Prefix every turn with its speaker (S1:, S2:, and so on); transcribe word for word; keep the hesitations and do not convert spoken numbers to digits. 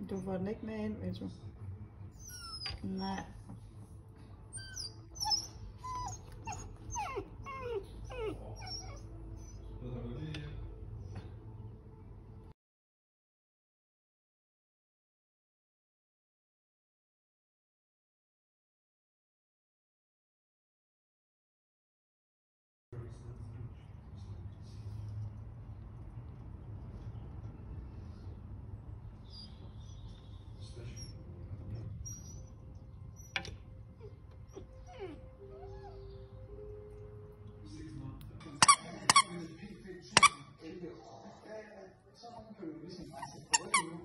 S1: Du får den ikke med ind, Vito. Nej. Så kan du ligesom bare sætte på ryggen nu.